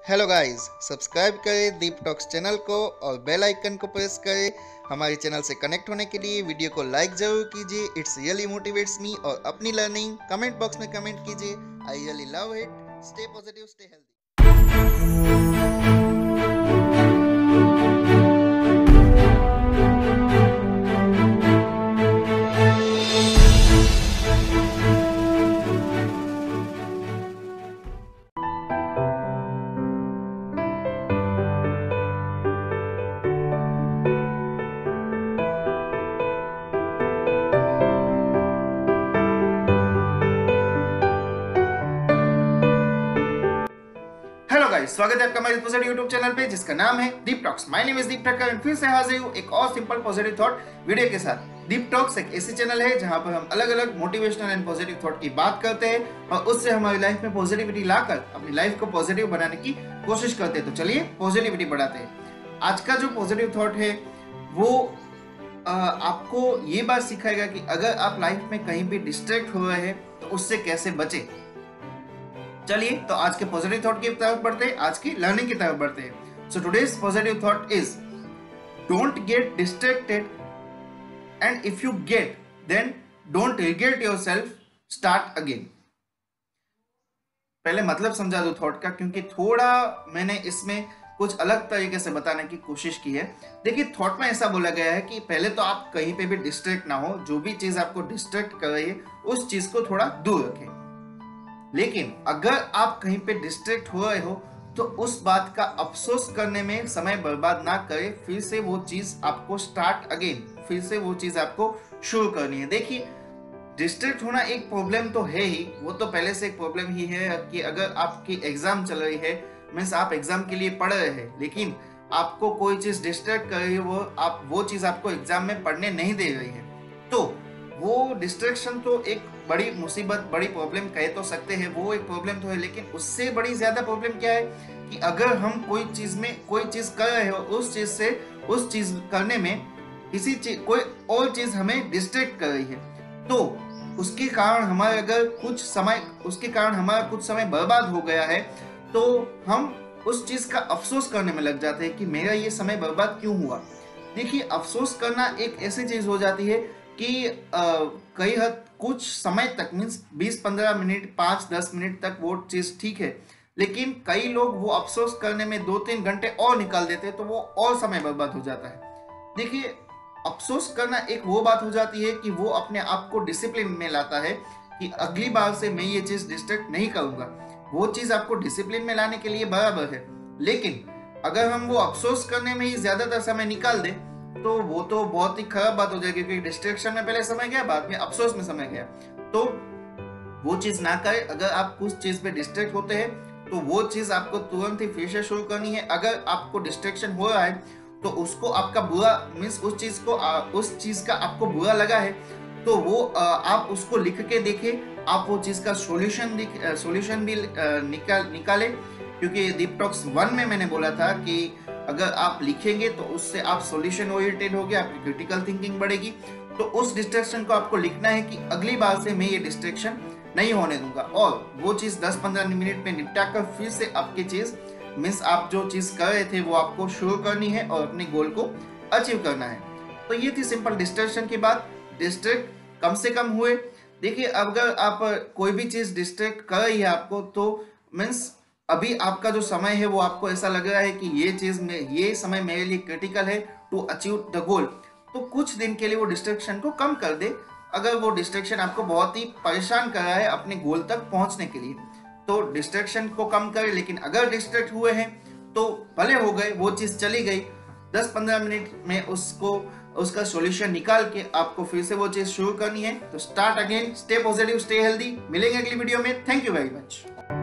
Hello guys, subscribe करें दीप talks channel को और बेल आइकन को प्रेस करें। हमारे चैनल से कनेक्ट होने के लिए वीडियो को लाइक जरूर कीजिए। It's really motivates me. और अपनी लर्निंग कमेंट बॉक्स में कमेंट कीजिए। I really love it. Stay positive, stay healthy. Hello guys, स्वागत है आपका हमारे पॉजिटिव यूट्यूब चैनल पे जिसका नाम है Deep talks. My name is Deep Takkar and फिर से हाजिर हूँ एक और सिंपल पॉजिटिव थॉट वीडियो के साथ। दीप टॉक्स एक ऐसी चैनल है जहां पर हम अलग अलग मोटिवेशनल एंड पॉजिटिव थॉट की बात करते हैं और उससे हमारी लाइफ में पॉजिटिविटी लाकर अपनी लाइफ को पॉजिटिव बनाने की कोशिश करते हैं। तो चलिए पॉजिटिविटी बढ़ाते हैं। आज का जो पॉजिटिव थॉट है वो आपको ये बात सिखाएगा कि अगर आप लाइफ में कहीं भी डिस्ट्रैक्ट हो रहे हैं तो उससे कैसे बचे। चलिए तो आज के पॉजिटिव थॉट की तरफ बढ़ते हैं, आज की लर्निंग की तरफ बढ़ते हैं। So today's positive thought is don't get distracted and if you get then don't regret yourself, start again. पहले मतलब समझा दो थॉट का, क्योंकि थोड़ा मैंने इसमें कुछ अलग तरीके से बताने की कोशिश की है। देखिए, थॉट में ऐसा बोला गया है कि पहले तो आप कहीं पे भी डिस्ट्रैक्ट ना हो, जो भी चीज आपको डिस्ट्रैक्ट कर रही है उस चीज को थोड़ा दूर रखें। लेकिन अगर आप कहीं पे डिस्ट्रैक्ट हो रहे हो तो उस बात का अफसोस करने में समय बर्बाद ना करें। फिर से वो चीज आपको स्टार्ट अगेन, फिर से वो चीज आपको शुरू करनी है। देखिए, डिस्ट्रैक्ट होना एक प्रॉब्लम तो है ही, वो तो पहले से एक प्रॉब्लम ही है कि अगर आपकी एग्जाम चल रही है, मीन्स आप एग्जाम के लिए पढ़ रहे हैं, लेकिन आपको कोई चीज डिस्ट्रैक्ट कर रही है, वो चीज आपको एग्जाम में पढ़ने नहीं दे रही है, तो वो डिस्ट्रैक्शन तो एक बड़ी मुसीबत, बड़ी प्रॉब्लम कह तो सकते हैं, वो एक प्रॉब्लम तो है। लेकिन उससे बड़ी ज्यादा प्रॉब्लम क्या है कि अगर हम कोई चीज कर रहे हो, उस चीज करने में कोई और चीज हमें डिस्ट्रैक्ट कर रही है, तो उसके कारण हमारा कुछ समय बर्बाद हो गया है, तो हम उस चीज का अफसोस करने में लग जाते हैं कि मेरा ये समय बर्बाद क्यों हुआ। देखिए, अफसोस करना एक ऐसी चीज हो जाती है कि कई हद कुछ समय तक, मीन्स 20-15 मिनट, 5-10 मिनट तक वो चीज ठीक है, लेकिन कई लोग वो अफसोस करने में 2-3 घंटे और निकाल देते हैं, तो वो और समय बर्बाद हो जाता है। देखिए, अफसोस करना एक वो बात हो जाती है कि वो अपने आप को डिसिप्लिन में लाता है कि अगली बार से मैं ये चीज डिस्ट्रैक्ट नहीं करूंगा। वो चीज आपको डिसिप्लिन में लाने के लिए बराबर है। लेकिन अगर हम वो अफसोस करने में ही ज्यादातर समय निकाल दें तो वो तो बहुत ही खराब बात हो जाएगी, क्योंकि डिस्ट्रैक्शन में पहले समय गया, बाद में अफसोस में समय गया। तो वो चीज ना करें। अगर आप कुछ चीज पे डिस्ट्रैक्ट होते हैं तो वो चीज आपको तुरंत ही फिर से शुरू करनी है। अगर आपको डिस्ट्रैक्शन हो रहा है तो उसको आपका बुरा, मीन्स उस चीज का आपको बुरा लगा है, तो वो आप उसको लिख के देखें। आप वो चीज का सॉल्यूशन भी निकाले, क्योंकि दीप टॉक्स 1 में मैंने बोला था कि अगर आप लिखेंगे तो उससे आप सॉल्यूशन ओरिएंटेड होगे, आपकी क्रिटिकल थिंकिंग बढ़ेगी। तो उस डिस्ट्रैक्शन को आपको लिखना है कि अगली बार से मैं ये डिस्ट्रैक्शन नहीं होने दूंगा, और वो चीज 10-15 मिनट में निपटा कर फिर से आपकी चीज, मीन्स आप जो चीज कर रहे थे वो आपको शुरू करनी है और अपने गोल को अचीव करना है। तो ये थी सिंपल डिस्ट्रैक्शन की बात। डिस्ट्रैक्ट कम से कम हुए। देखिए, अगर आप कोई भी चीज डिस्ट्रैक्ट कर रही है आपको, तो मीन्स अभी आपका जो समय है वो आपको ऐसा लग रहा है कि ये समय मेरे लिए क्रिटिकल है टू अचीव द गोल, तो कुछ दिन के लिए वो डिस्ट्रैक्शन को कम कर दे। अगर वो डिस्ट्रैक्शन आपको बहुत ही परेशान कर रहा है अपने गोल तक पहुंचने के लिए, तो डिस्ट्रैक्शन को कम करें। लेकिन अगर डिस्ट्रैक्ट हुए हैं तो भले हो गए, वो चीज चली गई, 10-15 मिनट में उसका सॉल्यूशन निकाल के आपको फिर से वो चीज शुरू करनी है। तो start again, stay positive, stay healthy. मिलेंगे अगली वीडियो में। Thank you very much.